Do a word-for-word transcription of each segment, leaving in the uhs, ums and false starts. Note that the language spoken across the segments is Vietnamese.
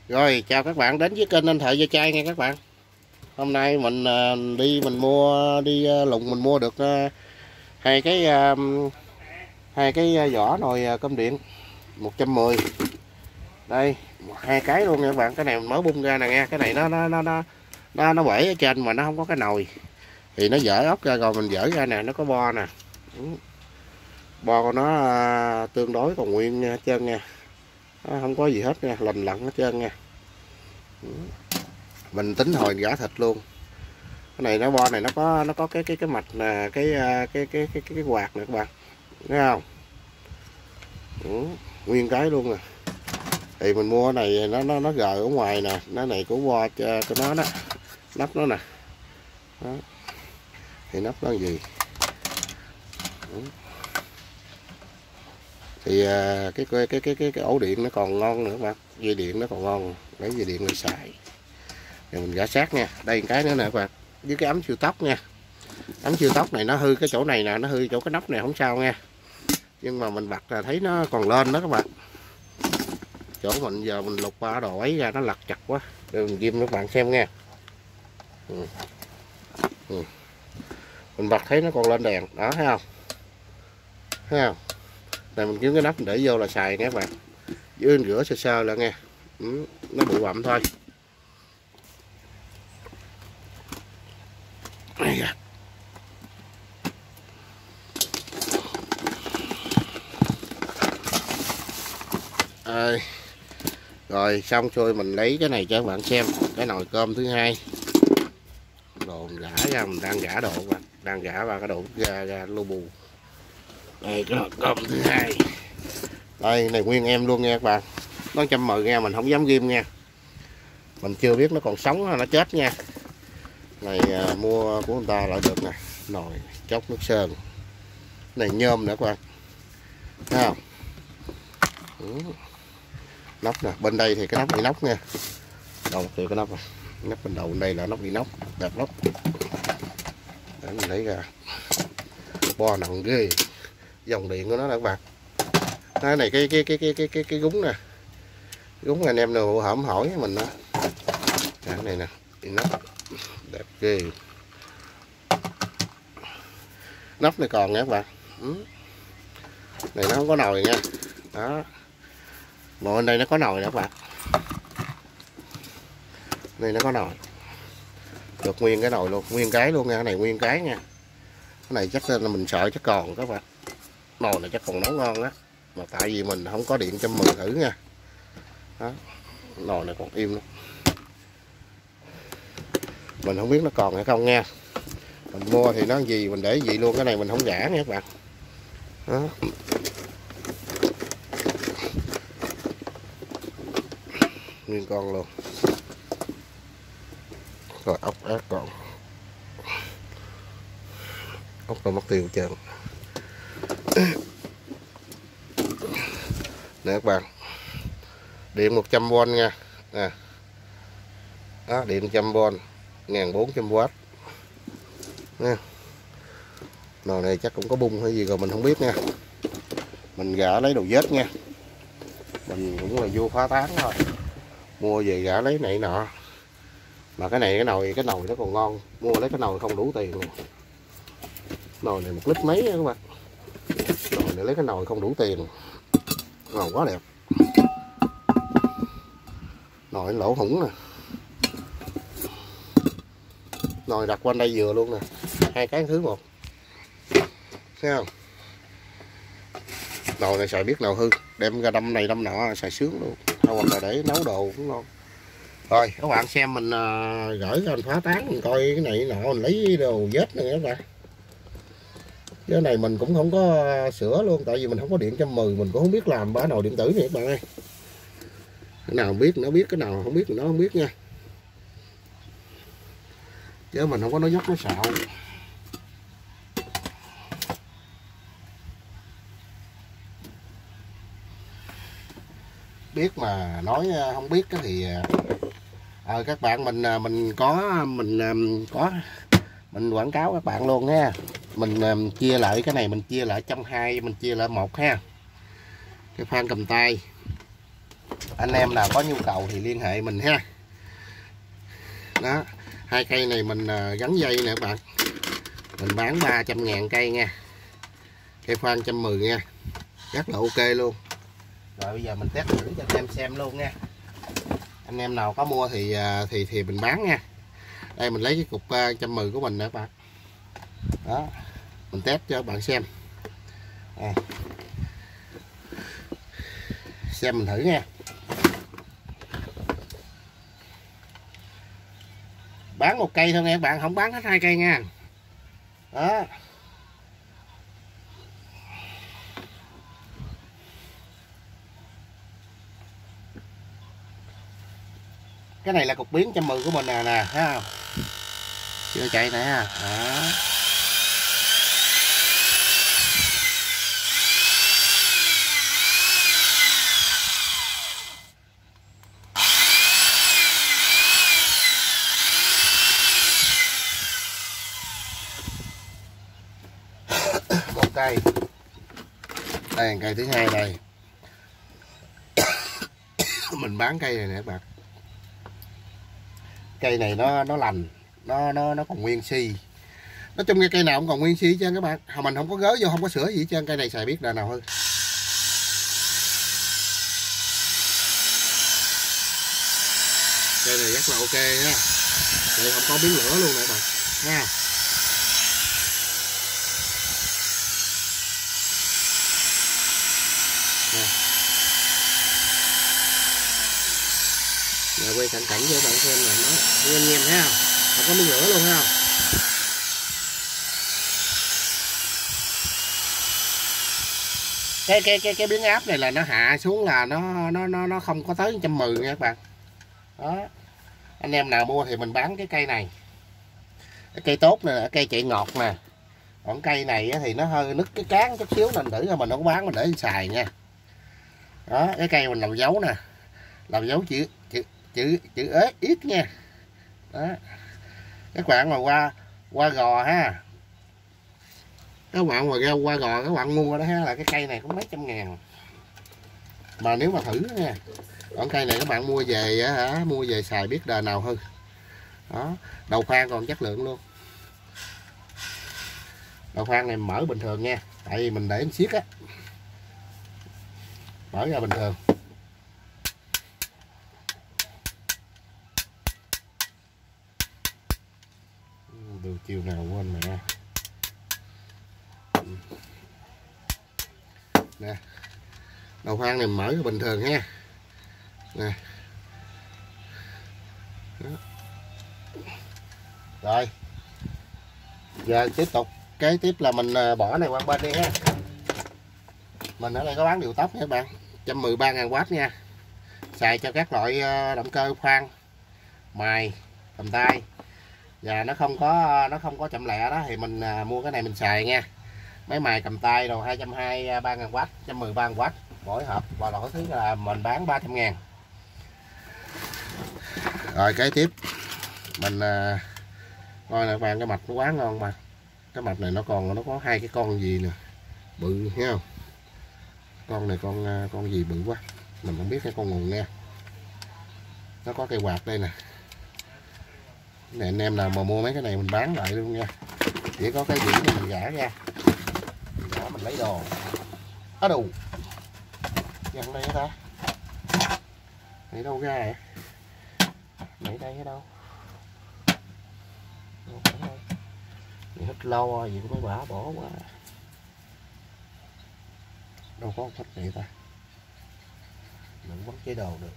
Rồi chào các bạn đến với kênh Anh Thợ Gia Trai nha các bạn. Hôm nay mình đi mình mua đi lùng mình mua được hai cái hai cái vỏ nồi cơm điện một trăm mười. Đây, hai cái luôn nha các bạn. Cái này mình mới bung ra nè nghe. Cái này nó nó nó nó nó, nó bể ở trên mà nó không có cái nồi. Thì nó dỡ ốc ra rồi mình dỡ ra nè, nó có bo nè. Bo của nó tương đối còn nguyên nha, trơn nha. Nó không có gì hết nha, lành lặn hết trơn nha. Mình tính hồi gả thịt luôn. Cái này nó bo này nó có nó có cái cái cái mạch nè, cái cái cái cái cái, cái quạt nè các bạn, thấy không? Ừ, nguyên cái luôn nè. Thì mình mua cái này nó nó nó gờ ở ngoài nè, nó này của bo cho, cho nó đó, nắp nó nè. Đó. Thì nắp nó gì? Ừ. Thì cái cái cái cái cái ổ điện nó còn ngon nữa các bạn, dây điện nó còn ngon, lấy dây điện để xài. Rồi mình gã sát nha. Đây một cái nữa nè các bạn, với cái ấm siêu tốc nha. Ấm siêu tốc này nó hư cái chỗ này nè, nó hư chỗ cái nắp này không sao nha. Nhưng mà mình bật là thấy nó còn lên đó các bạn. Chỗ mình giờ mình lục qua đồ ấy ra nó lặt chặt quá. Để mình ghim các bạn xem nha. Ừ. Ừ. Mình bật thấy nó còn lên đèn, đó thấy không? Thấy không? Này mình kiếm cái nắp mình để vô là xài nha các bạn. Dưới rửa sơ sơ là nghe. Ừ. Nó bụi bặm thôi. À, rồi xong xuôi mình lấy cái này cho các bạn xem, cái nồi cơm thứ hai. Đồ mình gã ra, mình đang gã đồ bạn, đang gã vào cái đồ ra ra lô bù. Đây cái nồi cơm thứ hai. Đây này nguyên em luôn nha các bạn. Nó trăm mười nha, mình không dám ghim nha. Mình chưa biết nó còn sống hay nó chết nha. Này à, mua của người ta lại được nè, nồi chốc nước sơn. Này nhôm nữa các bạn. Thấy không? Ừ. Nắp nè, bên đây thì cái nắp bị nóc nha. Đầu thì cái nắp này. Nắp bên đầu bên đây là nắp bị nóc, đẹp lắm. Để mình lấy ra. Bo nặng ghê. Dòng điện của nó nè các bạn. Cái này cái cái cái cái cái cái cái gúng nè. Gúng anh em nào hổm hỏi mình đó. Cái này nè, bị nóc. Đẹp ghê. Nắp này còn nha các bạn. Ừ. Này nó không có nồi nha. Đó. Mà bên đây nó có nồi nè các bạn. Đây nó có nồi. Được nguyên cái nồi luôn, nguyên cái luôn nha, cái này nguyên cái nha. Cái này chắc là mình sợ chắc còn các bạn. Nồi này chắc còn nấu ngon á. Mà tại vì mình không có điện trăm mười thử nha. Đó. Nồi này còn im lắm. Mình không biết nó còn hay không nha. Mình mua thì nó gì mình để gì luôn, cái này mình không gã nha các bạn. Đó. Nguyên con luôn. Rồi ốc ác còn. Ốc rồi mất tiêu trơn. Nè các bạn. Điện một trăm vôn nha. Nè. Đó, điện một trăm vôn, một nghìn bốn trăm oát. Nha. Nồi này chắc cũng có bung hay gì rồi mình không biết nha. Mình gã lấy đồ vết nha. Mình cũng là vô phá tán thôi. Mua về gã lấy này nọ. Mà cái này cái nồi cái nồi nó còn ngon, mua lấy cái nồi không đủ tiền nè. Nồi này một lít mấy các bạn. Nồi này lấy cái nồi không đủ tiền. Nồi quá đẹp. Nồi lỗ hủng nè. Nồi đặt quanh đây vừa luôn nè. Hai cái thứ một. Thấy không? Nồi này xài biết nào hư, đem ra đâm này đâm nọ xài sướng luôn. Hoặc là để nấu đồ cũng ngon. Rồi các bạn xem mình uh, gửi cho anh phá tán mình coi cái này nọ mình lấy đồ vết nữa các bạn. Cái này mình cũng không có sửa luôn, tại vì mình không có điện trăm mười, mình cũng không biết làm bả nồi điện tử này các bạn ơi. Cái nào biết nó biết, cái nào không biết thì nó không biết nha. Chứ mình không có nói dốc nói xạo. Biết mà nói không biết thì à, các bạn mình mình có mình có mình quảng cáo các bạn luôn ha. Mình um, chia lại cái này mình chia lại trong hai, mình chia lại một ha. Cái phan cầm tay Anh em nào có nhu cầu thì liên hệ mình ha. Đó, hai cây này mình gắn dây nè các bạn, mình bán ba trăm ngàn cây nha, cây khoan một trăm mười nha, rất là ok luôn. Rồi bây giờ mình test thử cho anh em xem luôn nha. Anh em nào có mua thì thì thì mình bán nha. Đây mình lấy cái cục một trăm mười của mình nè các bạn. Đó, mình test cho các bạn xem. À, xem mình thử nha. Bán một cây thôi nha các bạn, không bán hết hai cây nha. Đó. Cái này là cục biến một trăm mười của mình nè nè, thấy không? Chưa chạy nè. Đó. Một cây. Đây là cây thứ hai đây. Mình bán cây này nè các bạn. Cây này nó nó lành, nó nó nó còn nguyên si. Nói chung cái cây nào cũng còn nguyên si hết trơn các bạn. Mình không có gớ vô, không có sửa gì hết trơn. Cây này xài biết đời nào hơn. Cây này rất là ok ha. Đây không có biến lửa luôn nè các bạn nha. Rồi quay cận cảnh cho bạn xem là nó nhem nhem thấy không, không có biến lửa luôn thấy không. Cái cái cái cái biến áp này là nó hạ xuống là nó nó nó nó không có tới một trăm mười nha các bạn. Đó, anh em nào mua thì mình bán cái cây này. Cái cây tốt nè, cây chạy ngọt nè. Còn cây này thì nó hơi nứt cái cán chút xíu nên thử mình không bán, mình để xài nha. Đó, cái cây mình làm dấu nè, làm dấu chữ chữ chữ chữ ế ít nha. Đó, các bạn mà qua qua gò ha, các bạn mà ra qua gò các bạn mua đó ha, là cái cây này có mấy trăm ngàn mà nếu mà thử nha. Còn cây này các bạn mua về hả, mua về xài biết đời nào hư. Đó, đầu khoan còn chất lượng luôn. Đầu khoan này mở bình thường nha, tại vì mình để siết á, mở ra bình thường. Đường chiều nào quên mẹ nè. Đầu khoan này mở ra bình thường ha nè. Đó. Rồi giờ tiếp tục, kế tiếp là mình bỏ này qua bên đi ha. Mình ở đây có bán điều tốc nha các bạn, một trăm mười ba ngàn oát nha, xài cho các loại động cơ khoan, mài, cầm tay. Và nó không có nó không có chậm lẹ đó thì mình mua cái này mình xài nha. Máy mài cầm tay rồi hai trăm hai mươi ba ngàn oát, một trăm mười ba ngàn oát mỗi hộp, và loại thứ là mình bán ba trăm ngàn. Rồi kế tiếp mình coi nè các bạn, cái mạch nó quá ngon mà. Cái mạch này nó còn nó có hai cái con gì nè, bự thấy không? Con này con con gì bự quá, mình không biết cái con nguồn nha. Nó có cây quạt đây nè. Này anh em nào mà mua mấy cái này mình bán lại luôn nha. Chỉ có cái gì này mình gã ra, mình gã mình lấy đồ. Á đù dần đây hả ta? Này đâu ra vậy? Này đây ở đâu? Đâu phải đây. Này hít lo gì cũng mấy bả bỏ quá. Đâu có thích vậy ta? Mình bắn chế đồ được.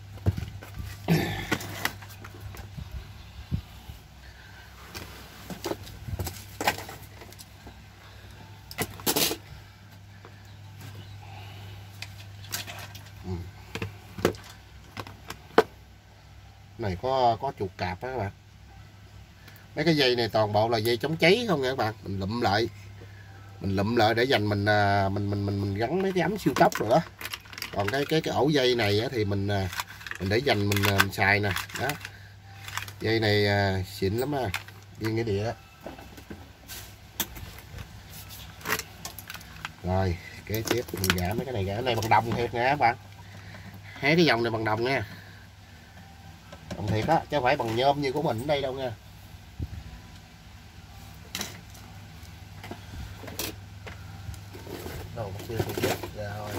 Này có có chuột cạp đó các bạn. Mấy cái dây này toàn bộ là dây chống cháy không nha các bạn. Mình lụm lại, mình lụm lại để dành mình mình mình mình mình gắn mấy cái ấm siêu tốc rồi đó. Còn cái cái cái ổ dây này thì mình mình để dành mình, mình xài nè. Đó, dây này xịn lắm á, dây nghĩa địa đó. Rồi kế tiếp mình gã mấy cái này, gã này bằng đồng thiệt nè các bạn. Hai cái dòng này bằng đồng nha, đồng thiệt á, chứ không phải bằng nhôm như của mình ở đây đâu nha. Đâu chưa được ra thôi.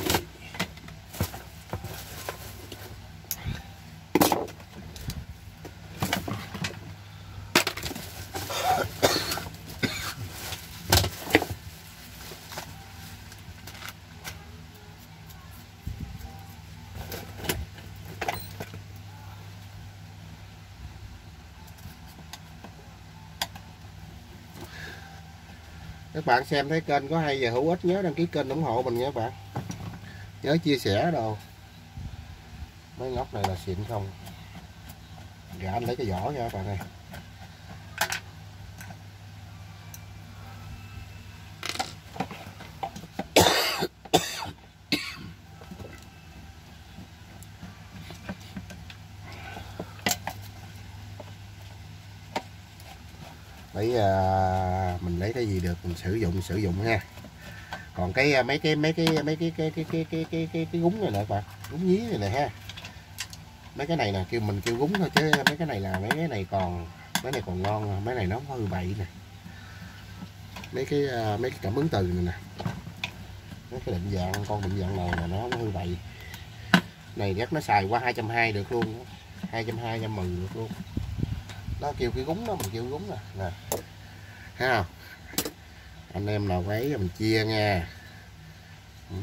Các bạn xem thấy kênh có hay và hữu ích nhớ đăng ký kênh ủng hộ mình nha các bạn. Nhớ chia sẻ đồ. Mấy ngóc này là xịn không. Dạ anh lấy cái vỏ nha các bạn ơi. Lấy à, mình lấy cái gì được mình sử dụng sử dụng ha. Còn cái mấy cái mấy cái mấy cái cái cái cái cái cái cái, cái gúng này nè các bạn, gúng nhí này nè ha. Mấy cái này nè kêu mình kêu gúng thôi chứ mấy cái này là mấy cái này còn mấy này còn ngon, mấy này nó hư bậy nè. Mấy cái mấy cái cảm ứng từ này nè. Mấy cái định dạng con định dạng này là nó hư bậy. Này chắc nó xài qua hai trăm hai mươi được luôn. hai trăm hai mươi, hai trăm mười được luôn. Nó kêu cái gúng đó mình kêu gúng nè. Nè. Thấy không? Anh em nào ấy mình chia nha. Ừ.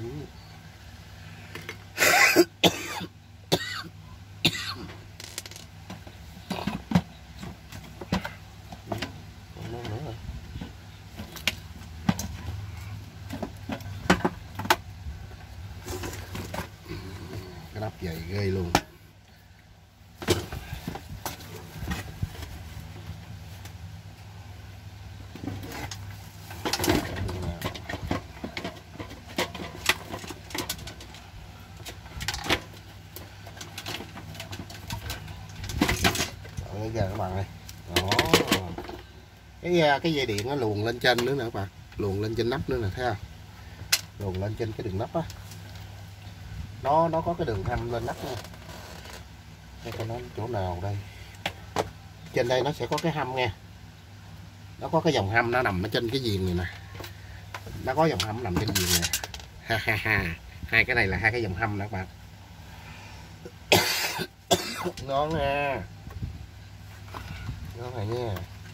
Cái nắp dày ghê luôn. Đấy giờ các bạn ơi. Đó. Cái cái dây điện nó luồn lên trên nữa nè các bạn, luồn lên trên nắp nữa nè, thấy không? Luồn lên trên cái đường nắp á. Nó nó có cái đường hâm lên nắp nha. Đây coi nó chỗ nào đây. Trên đây nó sẽ có cái hâm nha. Nó có cái dòng hâm nó nằm ở trên cái viền này nè. Nó có dòng hâm nằm trên viền này. Ha ha ha. Hai cái này là hai cái dòng hâm nè các bạn. Ngon nha. Ngon này nha.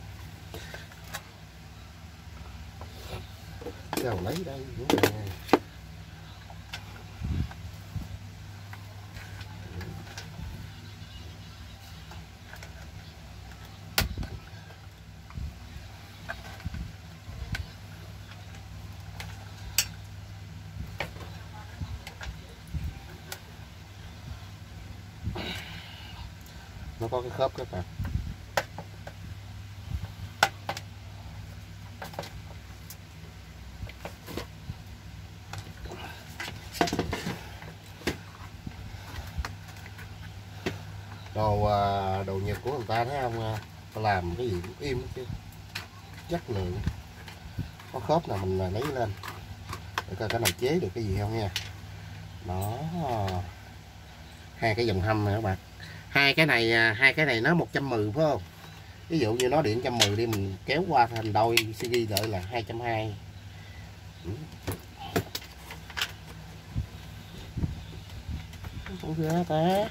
Đâu lấy đây đúng rồi. Nó có cái khớp các bạn. Đồ đồ Nhật của người ta thấy không, ta làm cái gì cũng im chứ, chất lượng. Có khớp nào mình lấy lên để coi cái nào chế được cái gì không nha. Đó, hai cái dòng hâm này các bạn. Hai cái này hai cái này nó một trăm mười phải không? Ví dụ như nó điện một trăm mười đi, mình kéo qua thành đôi xê giê đợi là hai trăm hai mươi. Không ra ta.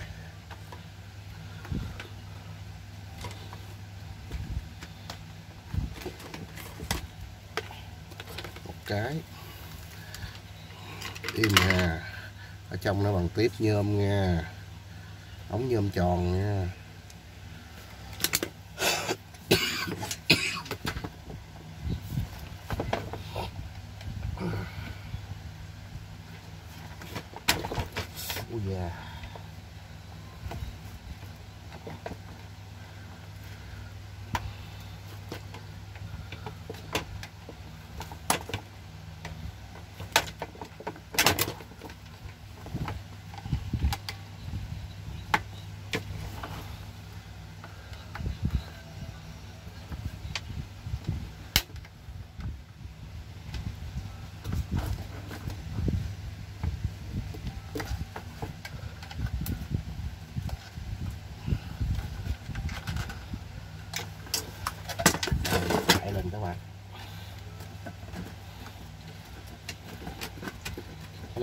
Một cái im hà. Ở trong nó bằng tiếp nhôm nha, ống nhôm tròn nha. Ui da.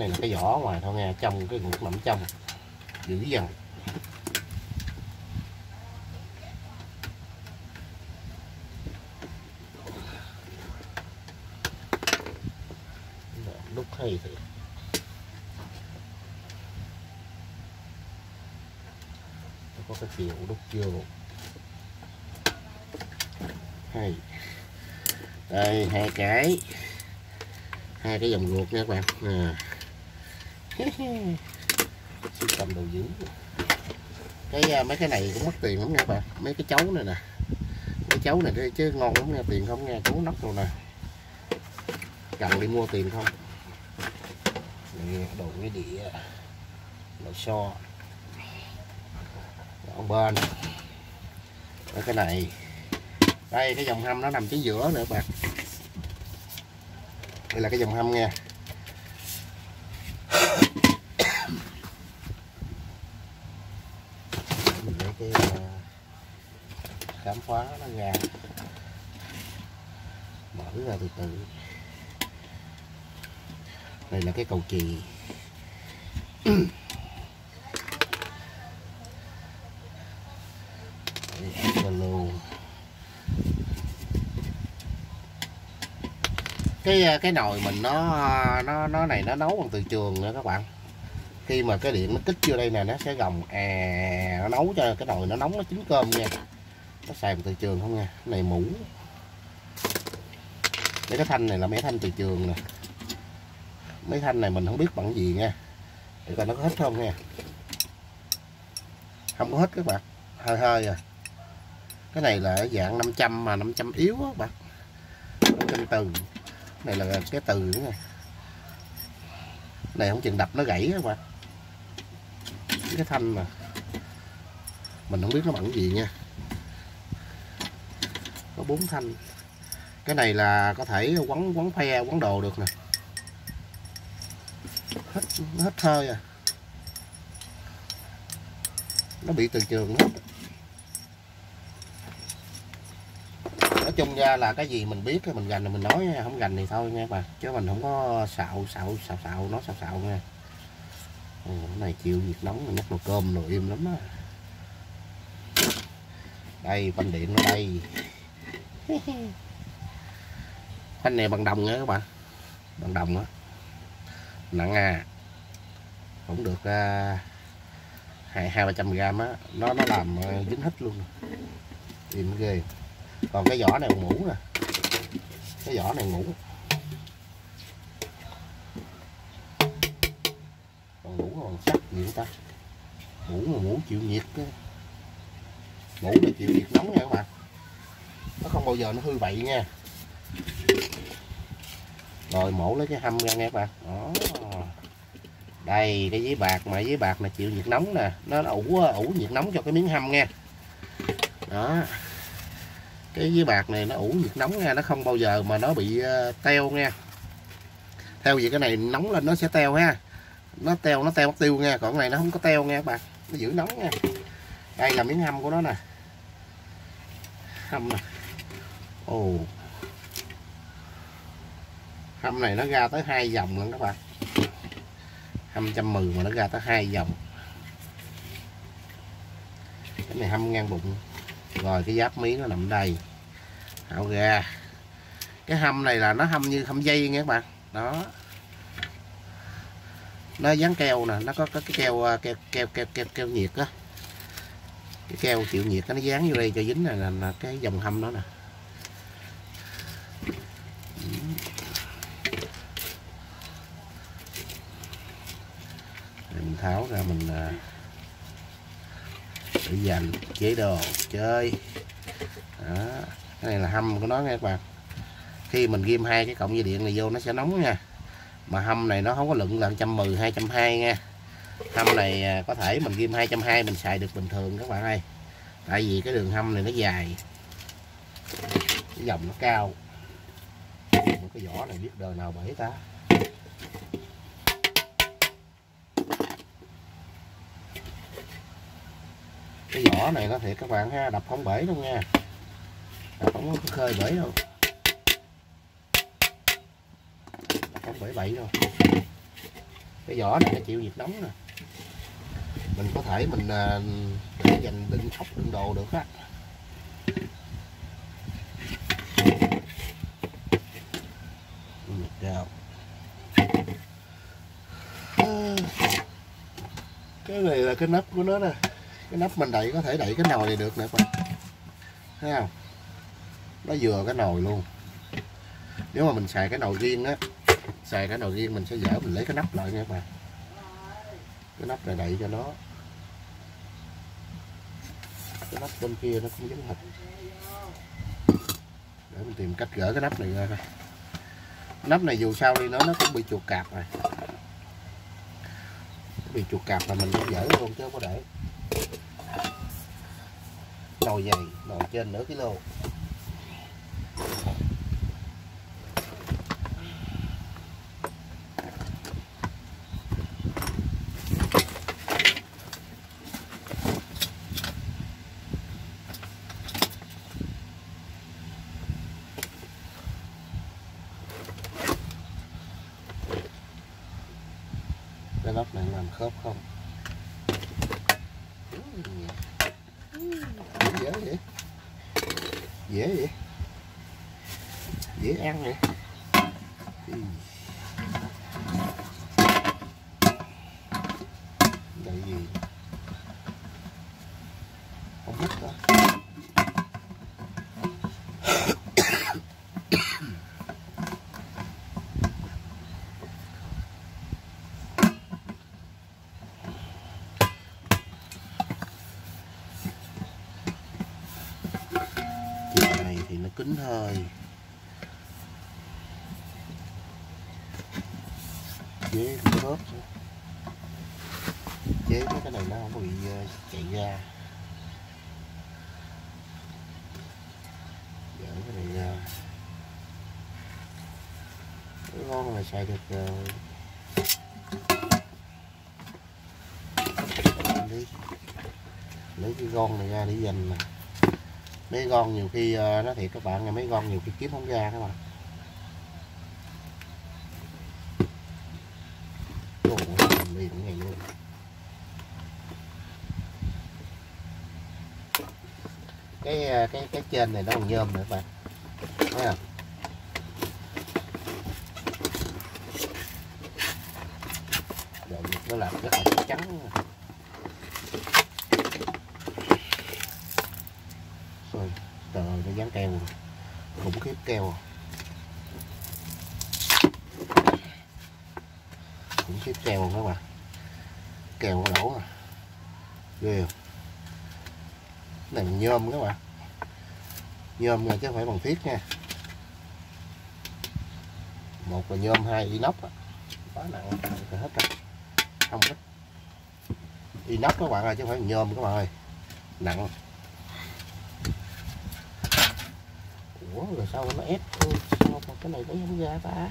này là cái vỏ ngoài thôi nha, trong cái ruột nằm trong dữ dằn. Đúc hay thì có cái chiều đúc vô hay. Đây hai cái hai cái dòng ruột nha các bạn. À. Sưu tầm đồ dữ. Cái mấy cái này cũng mất tiền lắm nha các bạn. Mấy cái chấu này nè, cái chấu này chứ ngon lắm nha, tiền không nha, chấu nóc rồi nè, cần đi mua tiền không. Đây, đồ cái đĩa đồ xo ở bên. Đây, cái này đây cái dòng hâm nó nằm chính giữa nữa các bạn. Đây là cái dòng hâm nha. Mình lấy cái khám khóa nó ra, mở ra từ từ. Đây là cái cầu chì. cái cái nồi mình nó nó nó này nó nấu bằng từ trường nữa các bạn. Khi mà cái điện nó kích vô đây nè nó sẽ gồng à, nó nấu cho cái nồi nó nóng, nó chín cơm nha. Nó xài bằng từ trường không nha. Cái này mũ. Mấy cái thanh này là mấy thanh từ trường nè. Mấy thanh này mình không biết bằng gì nha, để coi nó có hết không nha. Không có hết các bạn, hơi hơi à. Cái này là dạng năm trăm mà năm trăm yếu á các bạn. năm trăm từ. Này là cái từ nữa nha. Này không chừng đập nó gãy các bạn. Cái thanh mà mình không biết nó bằng gì nha. Có bốn thanh. Cái này là có thể quấn quấn phe quấn đồ được nè. Hết hết hơi à. Nó bị từ trường hết. Nói chung ra là cái gì mình biết cái mình gành là mình nói, không gành thì thôi nha các bạn, chứ mình không có xạo xạo xạo xạo nó xạo xạo nha. Ừ, cái này chịu nhiệt nóng mà nhắc nồi cơm nồi im lắm á. Đây phanh điện ở đây. Phanh này bằng đồng nha các bạn, bằng đồng á, nặng à, cũng được uh, hai hai ba trăm gram á, nó nó làm uh, dính hết luôn, im ghê. Còn cái vỏ này bằng mũ nè, cái vỏ này mũ, còn mũ còn sắt gì ta, mũ mà mũ chịu nhiệt á. Mũ này chịu nhiệt nóng nha các bạn, nó không bao giờ nó hư vậy nha. Rồi mổ lấy cái hâm ra nghe các bạn. Đó. Đây cái giấy bạc, mà giấy bạc này chịu nhiệt nóng nè, nó ủ ủ nhiệt nóng cho cái miếng hâm nha. Đó. Cái giấy bạc này nó ủ nhiệt nóng nha, nó không bao giờ mà nó bị teo nha. Theo vậy cái này nóng lên nó sẽ teo ha. Nó teo nó teo mất tiêu nha, còn cái này nó không có teo nha các bạn. Nó giữ nóng nha. Đây là miếng hâm của nó nè. Hâm nè. Ồ. Hâm này nó ra tới hai vòng luôn các bạn. Hâm một trăm mười mà nó ra tới hai vòng. Cái này hâm ngang bụng. Rồi cái giáp mí nó nằm đây. Hạo ra. Cái hâm này là nó hâm như hâm dây nha các bạn. Đó. Nó dán keo nè, nó có cái keo keo keo keo keo, keo nhiệt á. Cái keo chịu nhiệt nó dán vô đây cho dính này là, là cái dòng hâm đó nè. Mình tháo ra mình để dành chế đồ chơi. Đó. Cái này là hâm của nó nha các bạn. Khi mình ghim hai cái cọng dây điện này vô nó sẽ nóng nha. Mà hâm này nó không có lượng là một trăm mười, hai trăm hai mươi nha. Hâm này có thể mình ghim hai trăm hai mươi mình xài được bình thường các bạn ơi. Tại vì cái đường hâm này nó dài, cái dòng nó cao. Cái vỏ này biết đời nào bể ta. Cái vỏ này nó thiệt các bạn ha, đập không bể đâu nha, đập không có khơi bể đâu, đập không bể bậy đâu. Cái vỏ này nó chịu nhiệt nóng nè, mình có thể mình để dành đựng ốc đựng đồ được á. Cái này là cái nắp của nó nè, cái nắp mình đậy có thể đậy cái nồi này được nè các bạn, thấy không? Nó vừa cái nồi luôn. Nếu mà mình xài cái nồi riêng á, xài cái nồi riêng mình sẽ dở, mình lấy cái nắp lại nha các bạn. Cái nắp này đậy cho nó. Cái nắp bên kia nó cũng giống hệt. Để mình tìm cách gỡ cái nắp này ra coi. Nắp này dù sao đi nữa nó cũng bị chuột cạp rồi. Bị chuột cạp là mình cũng dỡ luôn chứ không có để. Nồi dày, nồi trên nửa kilo. Cái nắp này làm khớp không? Dễ vậy? Dễ vậy? Dễ ăn vậy? Đây gì? Không biết đó. Thì nó cứng hơi, chế cũng khớp, chế mấy cái này nó không có bị chạy ra. Dỡ cái này ra, cái con này xài được rồi. Lấy, lấy cái con này ra để dành nè. Mấy con nhiều khi nó thiệt các bạn, mấy con nhiều khi kiếm không ra các bạn. Ồ, liền này luôn. Cái cái cái trên này nó còn nhôm nữa các bạn, thấy không? Rồi nó làm rất là chắc chắn. Rồi, trời ơi, nó dán keo rồi. Khủng khiếp keo. Khủng khiếp keo các bạn. Keo nó đổ à. Ghê không? Cái này nhôm các bạn. Nhôm rồi chứ không phải bằng thiết nha. Một là nhôm, hai inox á. Quá nặng, hết rồi. Không hết. Inox các bạn ơi, chứ không phải nhôm các bạn ơi. Nặng. Ủa rồi sao nó ép, sao cái này nó không ra ta?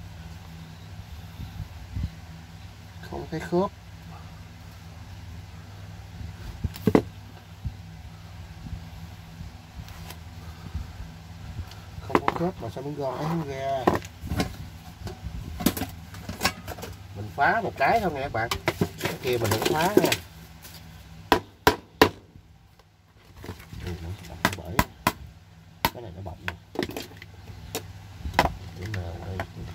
Không thấy khớp. Không có khớp mà sao miếng gòn ấy không ra? Mình phá một cái thôi nha các bạn. Cái kia mình đừng phá nha. Ừ, nó bởi cái này nó bọng này. Để nào đây.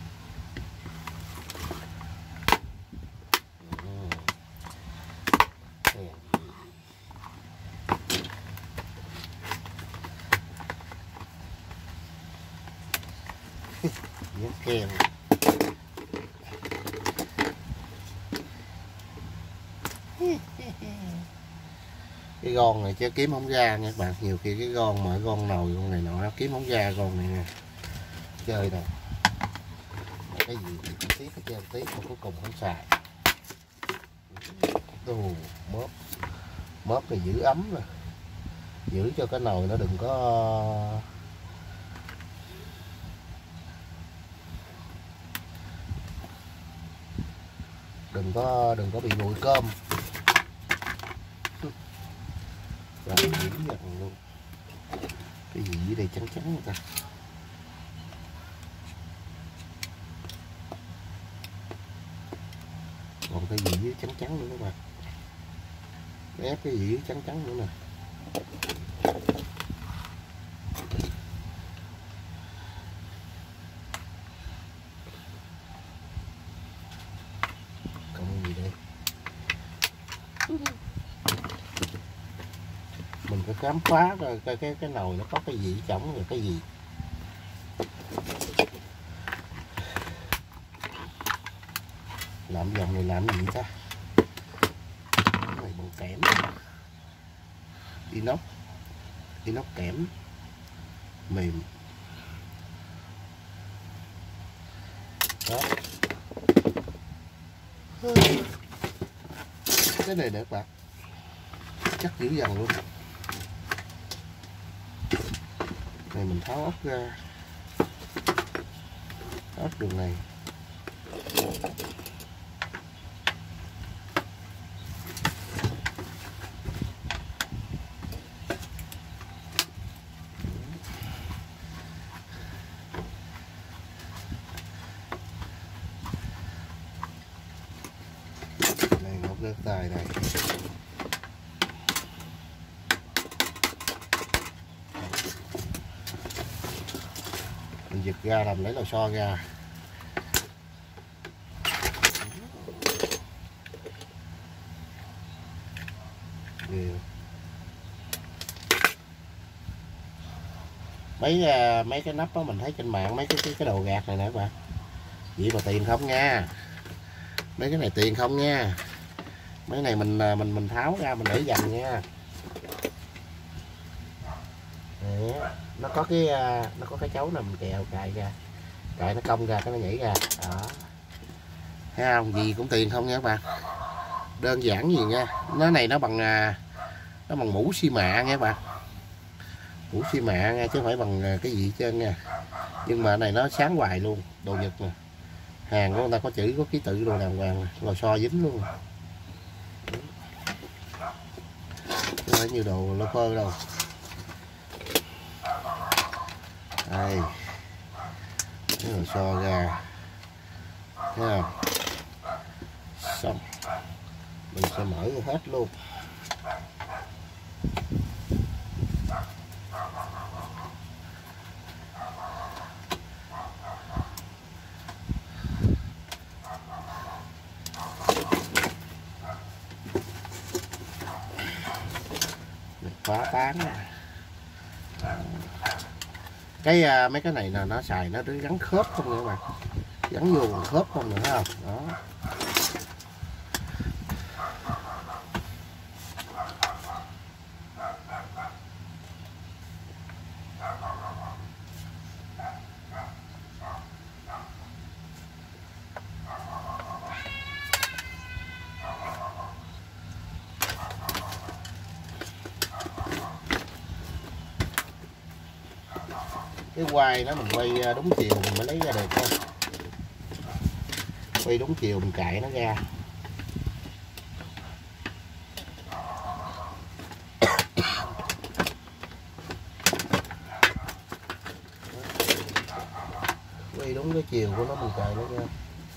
Dán kem. Cái gòn này chứ kiếm không ra nha các bạn, nhiều khi cái gòn mà gòn nồi con này nọ kiếm không ra gòn này nè. Chơi nè. Cái gì thì chi tiết cái chơi tí mà cuối cùng không xài. Đồ móp. Móp thì giữ ấm rồi. Giữ cho cái nồi nó đừng có đừng có đừng có bị bụi cơm. Rồi giữ dần luôn. Cái gì dưới đây trắng trắng người ta. còn cái gì dưới trắng trắng nữa các bạn, ép cái gì dưới trắng trắng nữa nè. Còn gì đây, mình phải khám phá coi cái cái cái nồi nó có cái gì trống rồi cái gì. Làm vòng này làm gì ta, cái này bằng kẽm, inox inox kẽm mềm đó. Cái này đẹp bạn, chắc dữ dằn luôn. Này mình tháo ốc ra, ốc đường này. Này ốc đất tài này. Mình giật ra làm lấy lò xo ra. Mấy mấy cái nắp đó mình thấy trên mạng mấy cái cái, cái đồ gạt này nè các bạn, vậy mà tiền không nha, mấy cái này tiền không nha, mấy này mình mình mình tháo ra mình để dành nha. Đấy, nó có cái nó có cái chấu nè, mình kèo cài ra, cài nó cong ra cái nó nhảy ra đó, thấy không, gì cũng tiền không nha các bạn, đơn giản gì nha. Nó này nó bằng nó bằng mũ xi mạ nha các bạn, mũ xi mạ nha, chứ không phải bằng cái gì hết trơn nha. Nhưng mà này nó sáng hoài luôn, đồ Nhật nè, hàng của người ta có chữ có ký tự đồ đàng hoàng, lò xo dính luôn, không phải như đồ lô phơ đâu. Đây, cái lò xo ra, thấy không, xong mình sẽ mở ra hết luôn. Khóa tán cái uh, mấy cái này là nó xài nó gắn khớp không nữa mà, gắn vô còn khớp không nữa, thấy không đó. Cái quay đó mình quay đúng chiều mình mới lấy ra được thôi, quay đúng chiều mình cạy nó ra. Quay đúng cái chiều của nó mình cạy nó ra.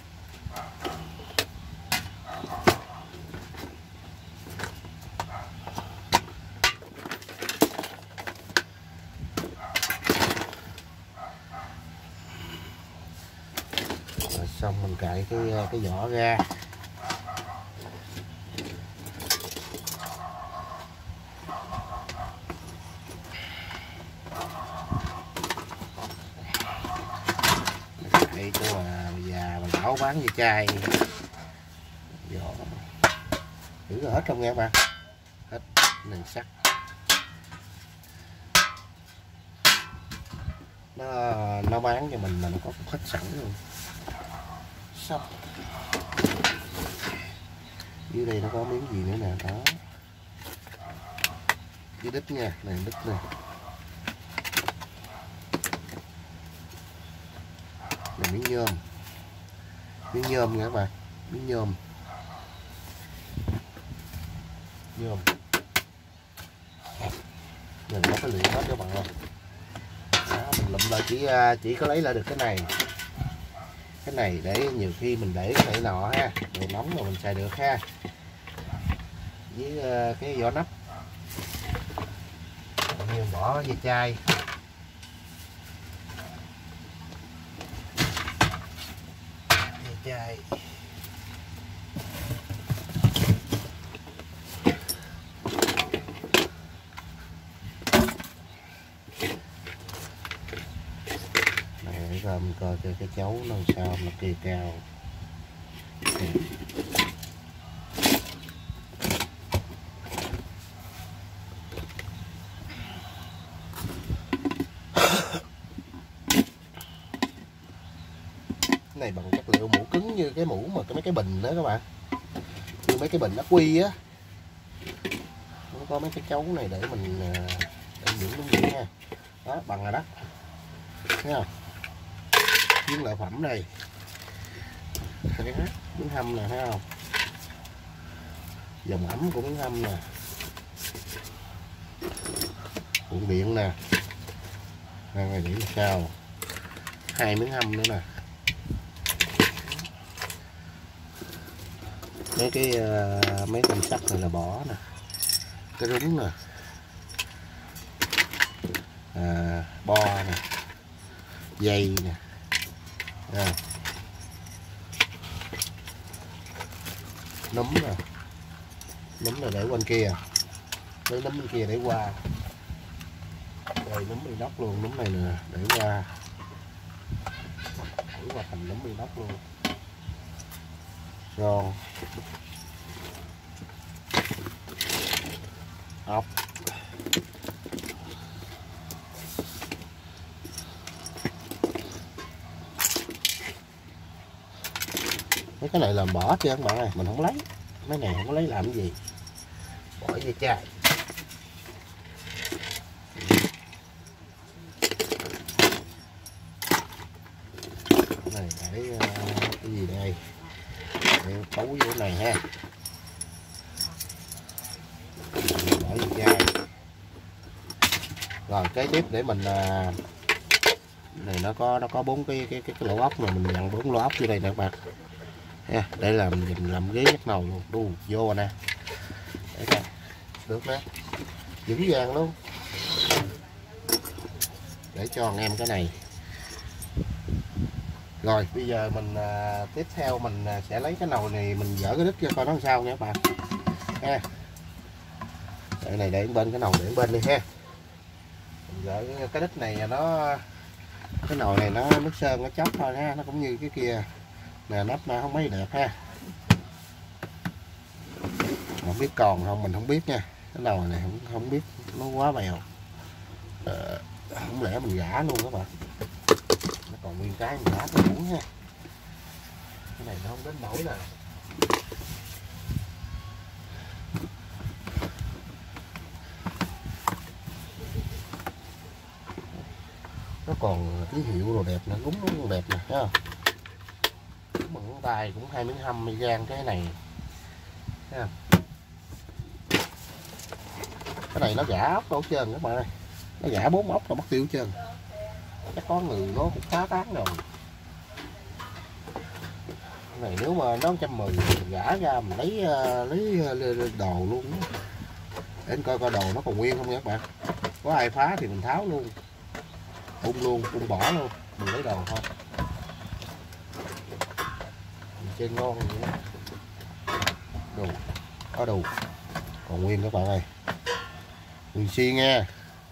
Xong mình cạy cái cái vỏ ra. Cạy của bà già bà lão bán như chai. Vỏ thử hết không nghe bạn, hết nền sắt, nó nó bán cho mình mà nó có cục hết sẵn luôn. Xong dưới đây nó có miếng gì nữa nè, đó dưới đít nha, này đít nè, này miếng nhôm, miếng nhôm nha các bạn, miếng nhôm nhôm mình có cái luyện hết các bạn ơi. Đó, mình lụm lại chỉ chỉ có lấy lại được cái này, Cái này để nhiều khi mình để cái này nọ ha, đồ nóng mà mình xài được ha, với uh, cái vỏ nắp như bỏ ve chai. Ve chai này để coi mình coi cái, cái chấu nó sao nó kê cao. Này bằng chất liệu mũ cứng như cái mũ mà cái mấy cái bình đó các bạn, như mấy cái bình ắc quy á. Nó có mấy cái chấu này để mình để những đúng vậy nha. Đó, bằng rồi đó, thấy không? Viên lợi phẩm này, miếng hâm nè, thấy không? Dòng ấm của miếng hâm nè, cuộn điện nè, đây này điểm sao, hai miếng hâm nữa nè. Mấy cái uh, mấy con sắt này là bỏ nè, cái rúng nè, à, bo nè, dây nè, à, nấm nè, nấm là để quanh kia, lấy nấm bên kia để qua, rồi nấm inox luôn, nấm này nè để qua, để qua thành nấm inox luôn. Giòn, ốc, mấy cái này làm bỏ chứ các bạn ơi, mình không lấy, mấy này không có lấy làm cái gì, bỏ về chai. Này để uh, cái gì đây, để tấu vô cái này ha, bỏ về chai. Rồi kế tiếp để mình uh, này nó có nó có bốn cái cái cái, cái lỗ ốc này, mình dặn bốn lỗ ốc vô đây nè các bạn. Ha, để làm mình làm ghế nhắc nồi luôn, đu vô nè, để nè, được nè, vững vàng luôn. Để cho anh em cái này. Rồi bây giờ mình à, tiếp theo mình à, sẽ lấy cái nồi này mình dỡ cái đít cho coi nó làm sao nha các bạn. Ha, cái này để bên, cái nồi để bên đi ha. Mình dỡ cái đít này nó, cái nồi này nó nước sơn nó chóc thôi ha, nó cũng như cái kia nè, nắp nó không mấy đẹp ha. Không biết còn không mình không biết nha, cái nồi này không không biết nó quá bèo, ờ, không lẽ mình gã luôn các bạn, nó còn nguyên cái mình gã cái muỗng ha. Cái này nó không đến nổi nè. Nó còn ký hiệu rồi đẹp nè, gúng nó còn đẹp nè, thấy không? Bằng ngón tay cũng hai miếng hâm mi gan cái này, thấy không? Cái này nó gã ốc đâu hết trơn các bạn ơi, nó gã bốn ốc là mất tiêu hết trơn, chắc có người nó cũng phá tán rồi. Cái này nếu mà nó một trăm mười gã ra mình lấy lấy đồ luôn, để anh coi coi đồ nó còn nguyên không nha các bạn. Có ai phá thì mình tháo luôn, bung luôn, bung bỏ luôn, mình lấy đồ thôi. Mình chơi ngon vậy đó. Đồ có đồ còn nguyên các bạn ơi, nguyên xi nha,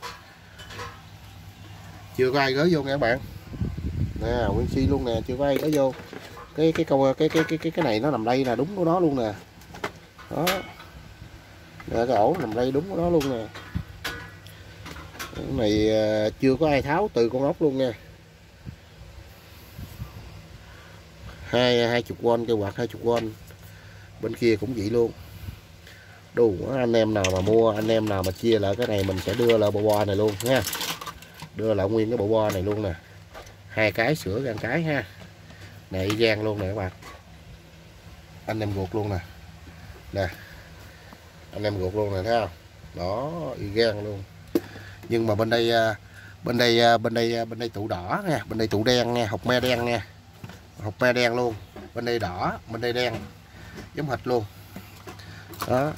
chưa có ai gới vô nha các bạn nè, nguyên xi luôn nè, chưa có ai gới vô. Cái cái câu cái cái cái cái cái này nó nằm đây là đúng của nó luôn nè, đó nè, cái ổ nằm đây đúng của nó luôn nè. Cái này chưa có ai tháo từ con ốc luôn nha. Hai hai chục won, cây quạt hai chục won, bên kia cũng vậy luôn. Đủ anh em nào mà mua, anh em nào mà chia lại cái này mình sẽ đưa lại bộ bo này luôn nha, đưa lại nguyên cái bộ bo này luôn nè, hai cái sữa gan cái ha, này gan luôn nè các bạn, anh em ruột luôn nè, nè anh em ruột luôn nè, thấy không? Đó, y gan luôn. Nhưng mà bên đây bên đây bên đây bên đây tụ đỏ nha, bên đây tụ đen nha, hột me đen nha, hộp me đen luôn, bên đây đỏ, bên đây đen, giống hệt luôn. Đó,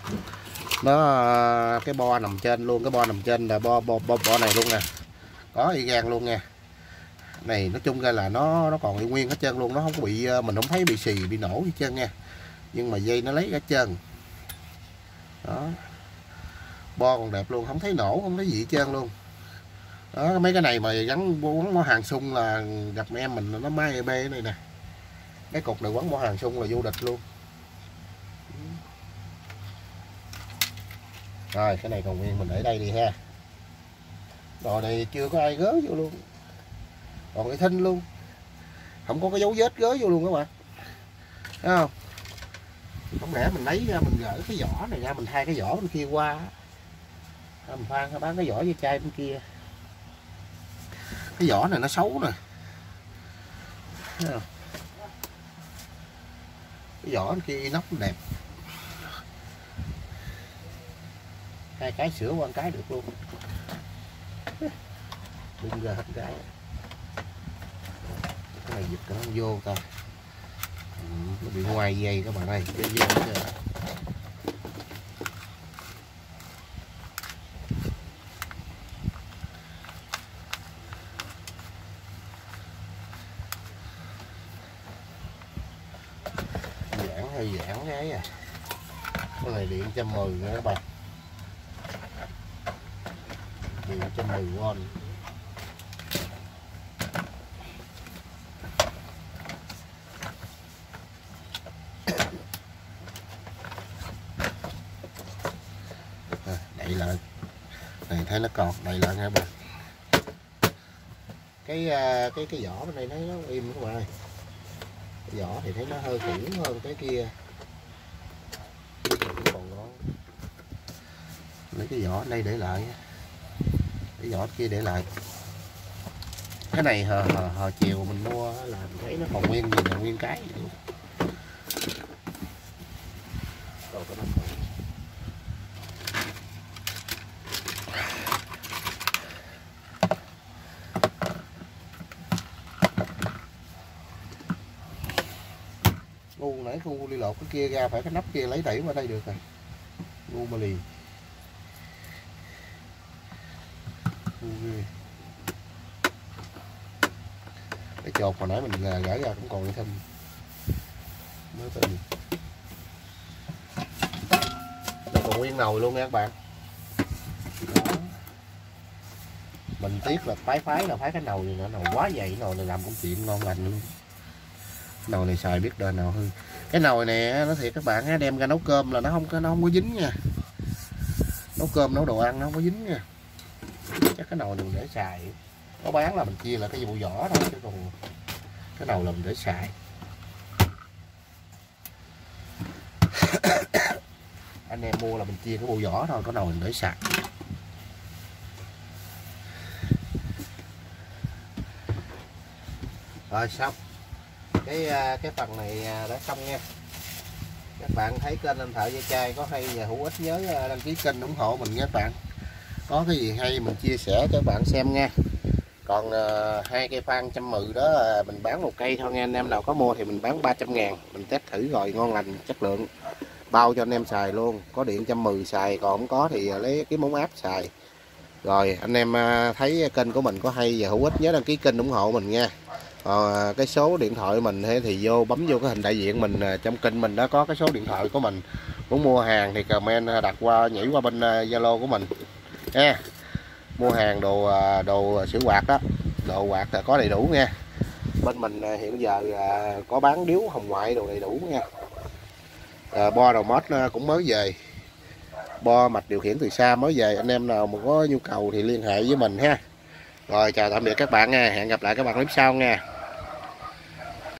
nó cái bo nằm trên luôn, cái bo nằm trên là bo bo bo, bo này luôn nè, có y gan luôn nha. Này nói chung ra là nó nó còn y nguyên hết trơn luôn, nó không có bị, mình không thấy bị xì bị nổ hết trơn nha, nhưng mà dây nó lấy hết trơn. Đó, bo còn đẹp luôn, không thấy nổ, không thấy gì hết trơn luôn. Đó, mấy cái này mà gắn quấn mỏ hàng sung là gặp em mình nó máy bê này nè, cái cục này quấn mỏ hàng sung là vô địch luôn. Rồi cái này còn nguyên mình để đây đi ha. Đồ này chưa có ai gớ vô luôn, còn cái thinh luôn, không có cái dấu vết gớ vô luôn các bạn, thấy không? Không lẽ mình lấy ra mình gỡ cái vỏ này ra, mình thay cái vỏ bên kia qua, mình phan bán cái vỏ với chai bên kia. Cái vỏ này nó xấu nè, thấy không? Cái vỏ bên kia inox đẹp, hai cái sửa qua cái được luôn, đừng ra hết cái. Cái này giật nó không vô ta, ừ, nó bị ngoài dây các bạn ơi, cái dây chưa. Giãn hơi giãn cái à. Cái này điện một trăm mười nữa các bạn, điện một trăm mười V. Đậy lại này, thấy nó còn đậy lại nha bạn. Cái cái cái vỏ bên đây thấy nó im các bạn ơi, cái vỏ thì thấy nó hơi cũ hơn cái kia, còn nó lấy cái vỏ đây để lại, cái vỏ kia để lại. Cái này hờ, hờ, hờ chiều mình mua là mình thấy nó còn nguyên gì là nguyên cái gì luôn. Ngu nãy ngu đi lột cái kia ra, phải cái nắp kia lấy đẩy qua đây được rồi, ngu mà lì, ngu ghê. Cái chột mà nãy mình gỡ ra cũng còn thêm mới tin. Đây còn nguyên nồi luôn nha các bạn. Đó. Mình tiếc là phái phái là phái cái nồi này nữa, nồi quá dày, nồi này làm công chuyện ngon lành luôn. Nồi này xài biết đời nào hư. Cái nồi này nó thiệt các bạn á, đem ra nấu cơm là nó không có nó không có dính nha. Nấu cơm nấu đồ ăn nó không có dính nha. Chắc cái nồi này mình để xài. Có bán là mình chia là cái vụ vỏ thôi, chứ còn cái nồi là mình để xài. Anh em mua là mình chia cái bộ vỏ thôi, có nồi mình để xài. Rồi xong. Cái cái phần này đã xong nha. Các bạn thấy kênh Anh Thợ Ve Chai có hay và hữu ích nhớ đăng ký kênh ủng hộ mình nha các bạn. Có cái gì hay mình chia sẻ cho các bạn xem nha. Còn uh, hai cây phan trăm mười đó uh, mình bán một cây thôi nha, anh em nào có mua thì mình bán ba trăm ngàn. Mình test thử rồi ngon lành chất lượng, bao cho anh em xài luôn. Có điện trăm mười xài, còn không có thì uh, lấy cái móng áp xài. Rồi anh em uh, thấy kênh của mình có hay và hữu ích nhớ đăng ký kênh ủng hộ mình nha. Còn cái số điện thoại mình thì vô bấm vô cái hình đại diện mình trong kênh mình đó, có cái số điện thoại của mình. Muốn mua hàng thì comment đặt qua, nhảy qua bên Zalo của mình nha. Mua hàng đồ đồ sửa quạt đó, đồ quạt là có đầy đủ nha. Bên mình hiện giờ có bán điếu hồng ngoại đồ đầy đủ nha. À, bo đầu mót cũng mới về, bo mạch điều khiển từ xa mới về. Anh em nào mà có nhu cầu thì liên hệ với mình ha. Rồi chào tạm biệt các bạn nha, hẹn gặp lại các bạn clip sau nha.